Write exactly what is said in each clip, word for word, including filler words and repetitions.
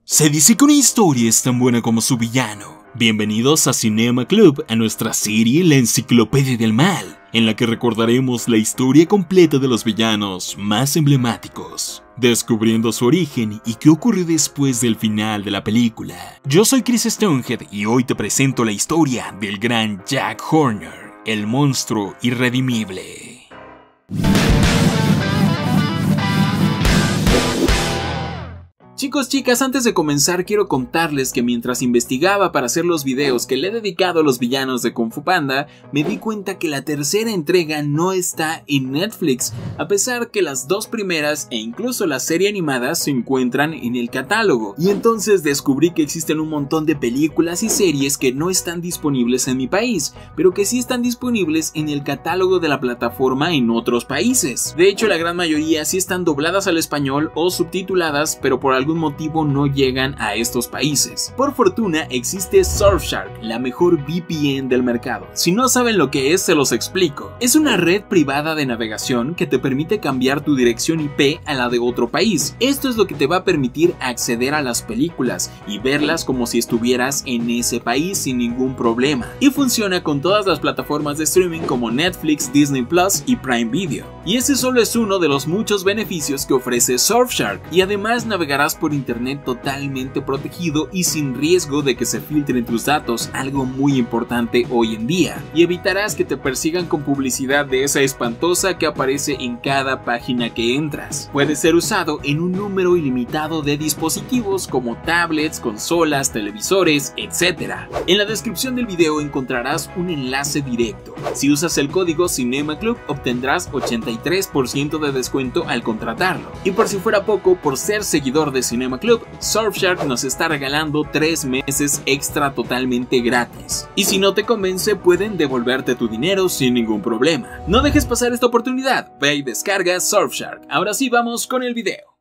Se dice que una historia es tan buena como su villano. Bienvenidos a Cinema Club, a nuestra serie La Enciclopedia del Mal, en la que recordaremos la historia completa de los villanos más emblemáticos, descubriendo su origen y qué ocurrió después del final de la película. Yo soy Chris Stonehead y hoy te presento la historia del gran Jack Horner, el monstruo irredimible. Chicos, chicas, antes de comenzar quiero contarles que mientras investigaba para hacer los videos que le he dedicado a los villanos de Kung Fu Panda, me di cuenta que la tercera entrega no está en Netflix, a pesar que las dos primeras e incluso la serie animada se encuentran en el catálogo. Y entonces descubrí que existen un montón de películas y series que no están disponibles en mi país, pero que sí están disponibles en el catálogo de la plataforma en otros países. De hecho, la gran mayoría sí están dobladas al español o subtituladas, pero por algún algún motivo no llegan a estos países. Por fortuna existe Surfshark, la mejor V P N del mercado. Si no saben lo que es, se los explico. Es una red privada de navegación que te permite cambiar tu dirección I P a la de otro país. Esto es lo que te va a permitir acceder a las películas y verlas como si estuvieras en ese país sin ningún problema. Y funciona con todas las plataformas de streaming como Netflix, Disney Plus y Prime Video. Y ese solo es uno de los muchos beneficios que ofrece Surfshark, y además navegarás por internet totalmente protegido y sin riesgo de que se filtren tus datos, algo muy importante hoy en día, y evitarás que te persigan con publicidad de esa espantosa que aparece en cada página que entras. Puede ser usado en un número ilimitado de dispositivos como tablets, consolas, televisores, etcétera. En la descripción del video encontrarás un enlace directo. Si usas el código CinemaClub obtendrás ochenta y tres por ciento de descuento al contratarlo. Y por si fuera poco, por ser seguidor de Cinema Club, Surfshark nos está regalando tres meses extra totalmente gratis. Y si no te convence, pueden devolverte tu dinero sin ningún problema. No dejes pasar esta oportunidad, ve y descarga Surfshark. Ahora sí, vamos con el video.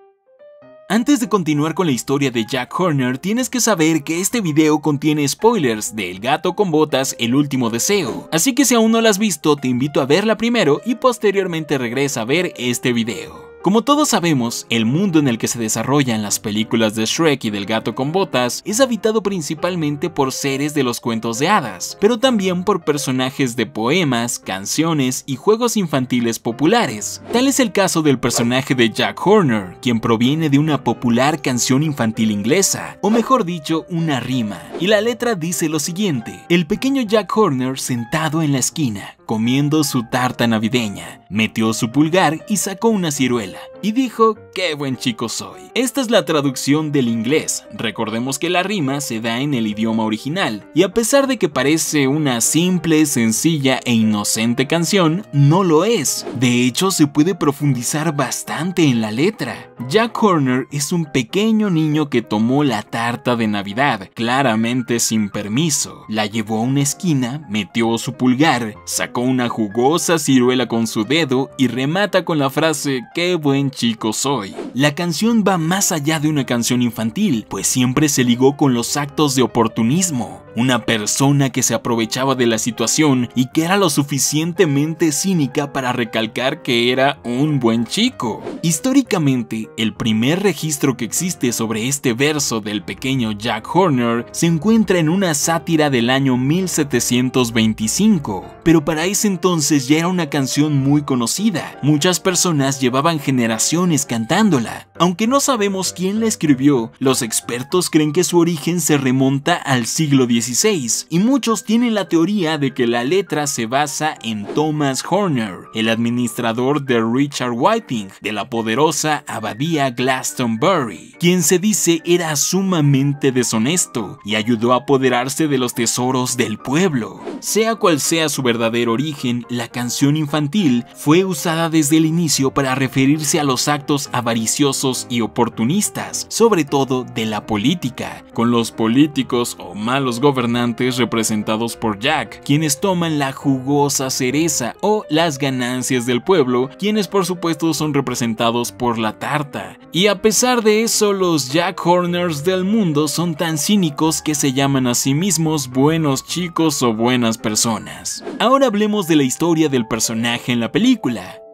Antes de continuar con la historia de Jack Horner, tienes que saber que este video contiene spoilers de El gato con botas, el último deseo. Así que si aún no la has visto, te invito a verla primero y posteriormente regresa a ver este video. Como todos sabemos, el mundo en el que se desarrollan las películas de Shrek y del gato con botas es habitado principalmente por seres de los cuentos de hadas, pero también por personajes de poemas, canciones y juegos infantiles populares. Tal es el caso del personaje de Jack Horner, quien proviene de una popular canción infantil inglesa, o mejor dicho, una rima, y la letra dice lo siguiente: el pequeño Jack Horner sentado en la esquina, comiendo su tarta navideña, metió su pulgar y sacó una ciruela, y dijo, ¡qué buen chico soy! Esta es la traducción del inglés. Recordemos que la rima se da en el idioma original, y a pesar de que parece una simple, sencilla e inocente canción, no lo es. De hecho, se puede profundizar bastante en la letra. Jack Horner es un pequeño niño que tomó la tarta de Navidad, claramente sin permiso, la llevó a una esquina, metió su pulgar, sacó una jugosa ciruela con su dedo y remata con la frase ¡qué buen chico soy! La canción va más allá de una canción infantil, pues siempre se ligó con los actos de oportunismo. Una persona que se aprovechaba de la situación y que era lo suficientemente cínica para recalcar que era un buen chico. Históricamente, el primer registro que existe sobre este verso del pequeño Jack Horner se encuentra en una sátira del año mil setecientos veinticinco, pero para ese entonces ya era una canción muy conocida. Muchas personas llevaban generaciones cantándola. Aunque no sabemos quién la escribió, los expertos creen que su origen se remonta al siglo dieciséis, y muchos tienen la teoría de que la letra se basa en Thomas Horner, el administrador de Richard Whiting, de la poderosa abadía Glastonbury, quien se dice era sumamente deshonesto y ayudó a apoderarse de los tesoros del pueblo. Sea cual sea su verdadero origen, la canción infantil fue usada desde el inicio para referirse a los actos avariciosos y oportunistas, sobre todo de la política, con los políticos o malos gobernantes representados por Jack, quienes toman la jugosa cereza, o las ganancias del pueblo, quienes por supuesto son representados por la tarta. Y a pesar de eso, los Jack Horners del mundo son tan cínicos que se llaman a sí mismos buenos chicos o buenas personas. Ahora hablemos de la historia del personaje en la película.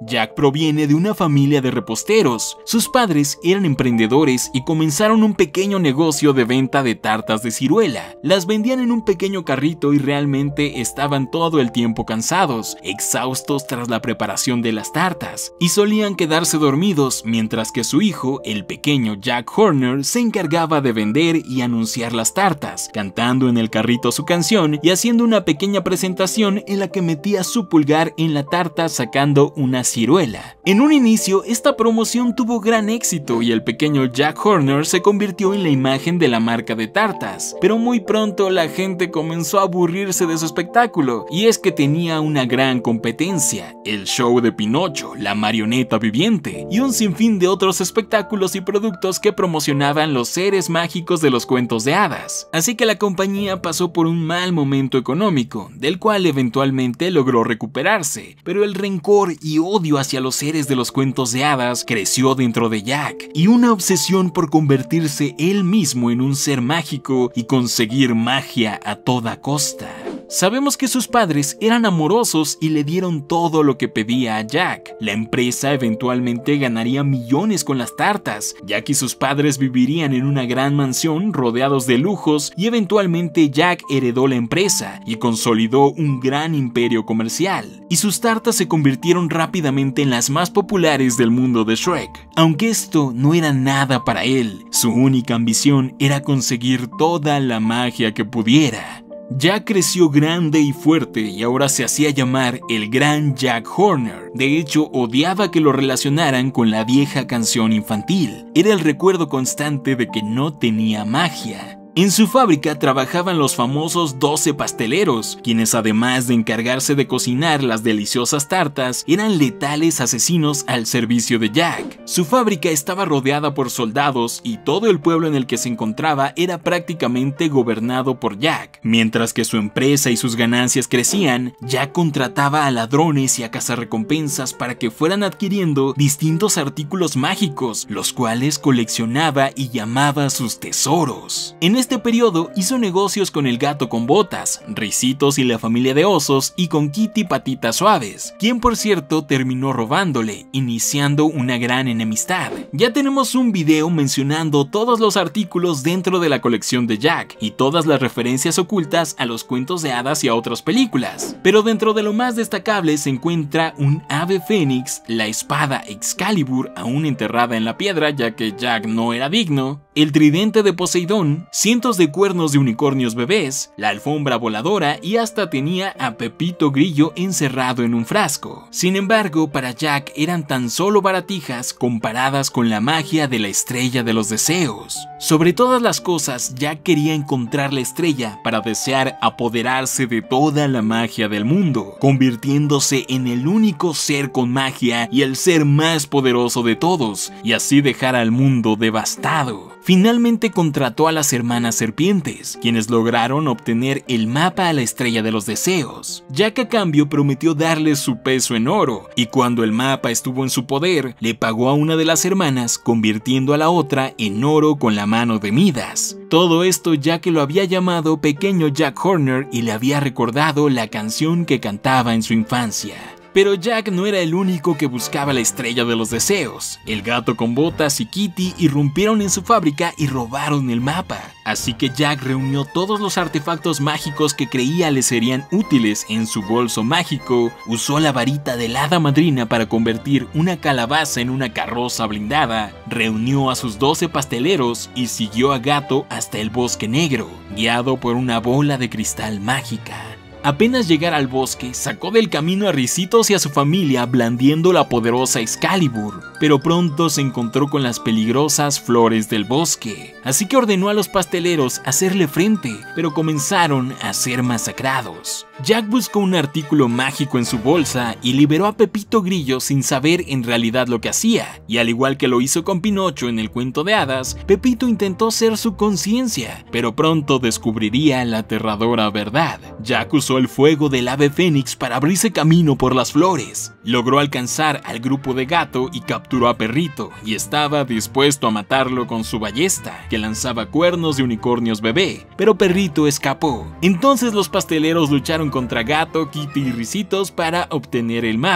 Jack proviene de una familia de reposteros. Sus padres eran emprendedores y comenzaron un pequeño negocio de venta de tartas de ciruela. Las vendían en un pequeño carrito y realmente estaban todo el tiempo cansados, exhaustos tras la preparación de las tartas, y solían quedarse dormidos mientras que su hijo, el pequeño Jack Horner, se encargaba de vender y anunciar las tartas, cantando en el carrito su canción y haciendo una pequeña presentación en la que metía su pulgar en la tarta sacando una ciruela. En un inicio, esta promoción tuvo gran éxito y el pequeño Jack Horner se convirtió en la imagen de la marca de tartas, pero muy pronto la gente comenzó a aburrirse de su espectáculo, y es que tenía una gran competencia: el show de Pinocho, la marioneta viviente, y un sinfín de otros espectáculos y productos que promocionaban los seres mágicos de los cuentos de hadas. Así que la compañía pasó por un mal momento económico, del cual eventualmente logró recuperarse, pero el rencor y odio hacia los seres de los cuentos de hadas creció dentro de Jack, y una obsesión por convertirse él mismo en un ser mágico y conseguir magia a toda costa. Sabemos que sus padres eran amorosos y le dieron todo lo que pedía a Jack. La empresa eventualmente ganaría millones con las tartas. Jack y sus padres vivirían en una gran mansión rodeados de lujos, y eventualmente Jack heredó la empresa y consolidó un gran imperio comercial. Y sus tartas se convirtieron rápidamente en las más populares del mundo de Shrek. Aunque esto no era nada para él, su única ambición era conseguir toda la magia que pudiera. Jack creció grande y fuerte y ahora se hacía llamar el Gran Jack Horner. De hecho, odiaba que lo relacionaran con la vieja canción infantil. Era el recuerdo constante de que no tenía magia. En su fábrica trabajaban los famosos doce pasteleros, quienes además de encargarse de cocinar las deliciosas tartas, eran letales asesinos al servicio de Jack. Su fábrica estaba rodeada por soldados y todo el pueblo en el que se encontraba era prácticamente gobernado por Jack. Mientras que su empresa y sus ganancias crecían, Jack contrataba a ladrones y a cazarrecompensas para que fueran adquiriendo distintos artículos mágicos, los cuales coleccionaba y llamaba sus tesoros. En este periodo hizo negocios con el Gato con Botas, Ricitos y la familia de osos, y con Kitty Patitas Suaves, quien por cierto terminó robándole, iniciando una gran enemistad. Ya tenemos un video mencionando todos los artículos dentro de la colección de Jack y todas las referencias ocultas a los cuentos de hadas y a otras películas, pero dentro de lo más destacable se encuentra un ave fénix, la espada Excalibur aún enterrada en la piedra ya que Jack no era digno, el tridente de Poseidón, cientos de cuernos de unicornios bebés, la alfombra voladora y hasta tenía a Pepito Grillo encerrado en un frasco. Sin embargo, para Jack eran tan solo baratijas comparadas con la magia de la estrella de los deseos. Sobre todas las cosas, Jack quería encontrar la estrella para desear apoderarse de toda la magia del mundo, convirtiéndose en el único ser con magia y el ser más poderoso de todos, y así dejar al mundo devastado. Finalmente contrató a las hermanas serpientes, quienes lograron obtener el mapa a la estrella de los deseos. Jack a cambio prometió darles su peso en oro, y cuando el mapa estuvo en su poder, le pagó a una de las hermanas, convirtiendo a la otra en oro con la mano de Midas. Todo esto ya que lo había llamado Pequeño Jack Horner y le había recordado la canción que cantaba en su infancia. Pero Jack no era el único que buscaba la estrella de los deseos. El Gato con Botas y Kitty irrumpieron en su fábrica y robaron el mapa. Así que Jack reunió todos los artefactos mágicos que creía le serían útiles en su bolso mágico, usó la varita de la hada madrina para convertir una calabaza en una carroza blindada, reunió a sus doce pasteleros y siguió a Gato hasta el Bosque Negro, guiado por una bola de cristal mágica. Apenas llegar al bosque, sacó del camino a Ricitos y a su familia blandiendo la poderosa Excalibur, pero pronto se encontró con las peligrosas flores del bosque, así que ordenó a los pasteleros hacerle frente, pero comenzaron a ser masacrados. Jack buscó un artículo mágico en su bolsa y liberó a Pepito Grillo sin saber en realidad lo que hacía, y al igual que lo hizo con Pinocho en el cuento de hadas, Pepito intentó ser su conciencia, pero pronto descubriría la aterradora verdad. Jack usó el fuego del ave fénix para abrirse camino por las flores. Logró alcanzar al grupo de Gato y capturó a Perrito, y estaba dispuesto a matarlo con su ballesta, que lanzaba cuernos de unicornios bebé, pero Perrito escapó. Entonces los pasteleros lucharon contra Gato, Kitty y Ricitos para obtener el mapa,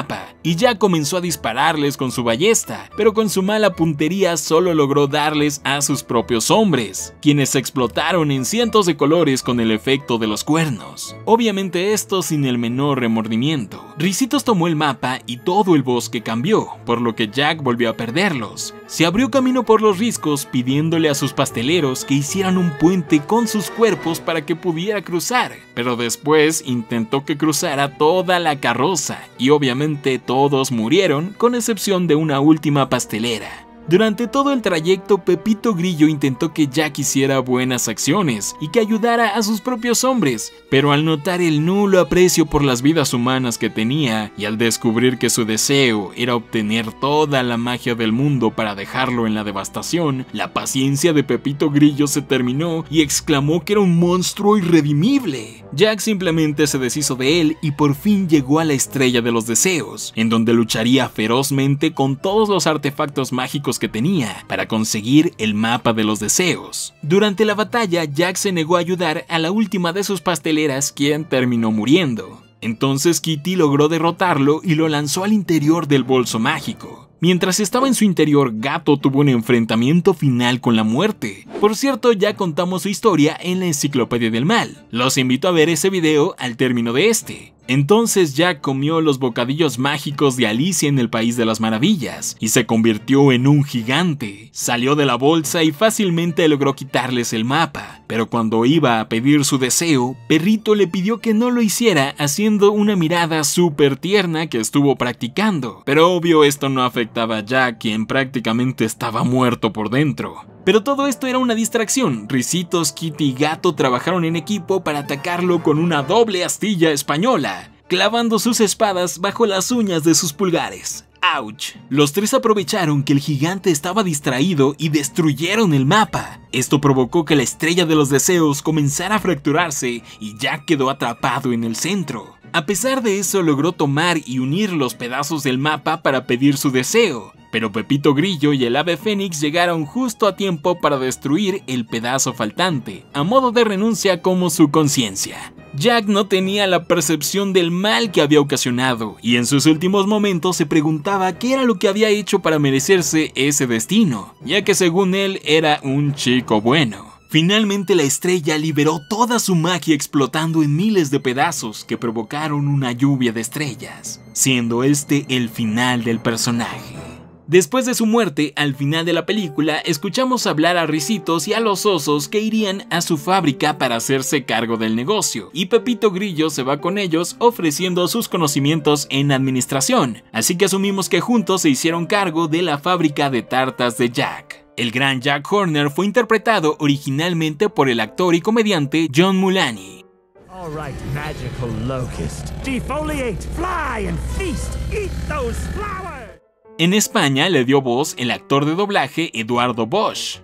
y Jack comenzó a dispararles con su ballesta, pero con su mala puntería solo logró darles a sus propios hombres, quienes explotaron en cientos de colores con el efecto de los cuernos. Obviamente esto sin el menor remordimiento. Ricitos tomó el mapa y todo el bosque cambió, por lo que Jack volvió a perderlos. Se abrió camino por los riscos pidiéndole a sus pasteleros que hicieran un puente con sus cuerpos para que pudiera cruzar, pero después intentó que cruzara toda la carroza y obviamente todos murieron con excepción de una última pastelera. Durante todo el trayecto, Pepito Grillo intentó que Jack hiciera buenas acciones y que ayudara a sus propios hombres, pero al notar el nulo aprecio por las vidas humanas que tenía y al descubrir que su deseo era obtener toda la magia del mundo para dejarlo en la devastación, la paciencia de Pepito Grillo se terminó y exclamó que era un monstruo irredimible. Jack simplemente se deshizo de él y por fin llegó a la Estrella de los Deseos, en donde lucharía ferozmente con todos los artefactos mágicos que tenía para conseguir el mapa de los deseos. Durante la batalla, Jack se negó a ayudar a la última de sus pasteleras, quien terminó muriendo. Entonces Kitty logró derrotarlo y lo lanzó al interior del bolso mágico. Mientras estaba en su interior, Gato tuvo un enfrentamiento final con la muerte. Por cierto, ya contamos su historia en la Enciclopedia del Mal. Los invito a ver ese video al término de este. Entonces Jack comió los bocadillos mágicos de Alicia en el País de las Maravillas y se convirtió en un gigante. Salió de la bolsa y fácilmente logró quitarles el mapa, pero cuando iba a pedir su deseo, Perrito le pidió que no lo hiciera haciendo una mirada súper tierna que estuvo practicando. Pero obvio esto no afectaba a Jack, quien prácticamente estaba muerto por dentro. Pero todo esto era una distracción. Ricitos, Kitty y Gato trabajaron en equipo para atacarlo con una doble astilla española, clavando sus espadas bajo las uñas de sus pulgares. ¡Auch! Los tres aprovecharon que el gigante estaba distraído y destruyeron el mapa. Esto provocó que la Estrella de los Deseos comenzara a fracturarse y Jack quedó atrapado en el centro. A pesar de eso, logró tomar y unir los pedazos del mapa para pedir su deseo, pero Pepito Grillo y el Ave Fénix llegaron justo a tiempo para destruir el pedazo faltante, a modo de renuncia como su conciencia. Jack no tenía la percepción del mal que había ocasionado, y en sus últimos momentos se preguntaba qué era lo que había hecho para merecerse ese destino, ya que según él era un chico bueno. Finalmente la estrella liberó toda su magia explotando en miles de pedazos que provocaron una lluvia de estrellas, siendo este el final del personaje. Después de su muerte, al final de la película, escuchamos hablar a Ricitos y a los osos que irían a su fábrica para hacerse cargo del negocio, y Pepito Grillo se va con ellos ofreciendo sus conocimientos en administración, así que asumimos que juntos se hicieron cargo de la fábrica de tartas de Jack. El gran Jack Horner fue interpretado originalmente por el actor y comediante John Mulaney. All right, magical locust, defoliate, fly and feast, eat those flowers. En España le dio voz el actor de doblaje Eduardo Bosch.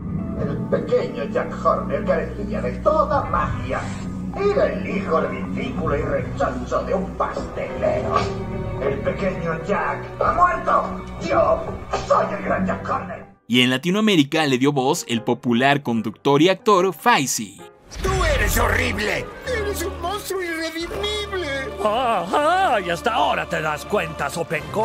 El pequeño Jack Horner carecía de toda magia. Era el hijo ridículo y rechoncho de un pastelero. El pequeño Jack ha muerto. Yo soy el gran Jack Horner. Y en Latinoamérica le dio voz el popular conductor y actor Faisy. ¡Tú eres horrible! ¡Eres un monstruo irredimible! ¡Ajá! Y hasta ahora te das cuenta, sopenco.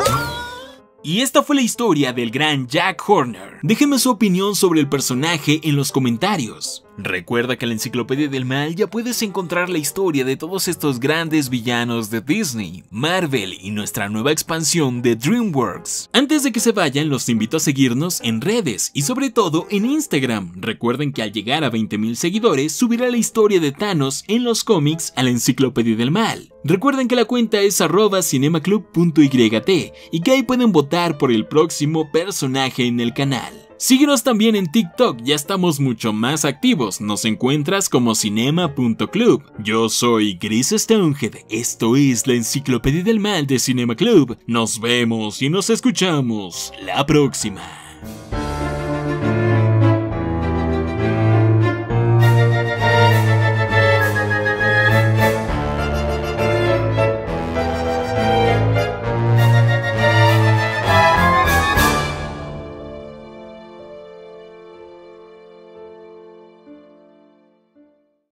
Y esta fue la historia del gran Jack Horner. Déjenme su opinión sobre el personaje en los comentarios. Recuerda que en la Enciclopedia del Mal ya puedes encontrar la historia de todos estos grandes villanos de Disney, Marvel y nuestra nueva expansión de DreamWorks. Antes de que se vayan, los invito a seguirnos en redes y sobre todo en Instagram. Recuerden que al llegar a veinte mil seguidores subirá la historia de Thanos en los cómics a la Enciclopedia del Mal. Recuerden que la cuenta es arroba cinemaclub punto yt y que ahí pueden votar por el próximo personaje en el canal. Síguenos también en TikTok, ya estamos mucho más activos, nos encuentras como cinema punto club. Yo soy Chris Stonehead, esto es la Enciclopedia del Mal de Cinema Club. Nos vemos y nos escuchamos la próxima.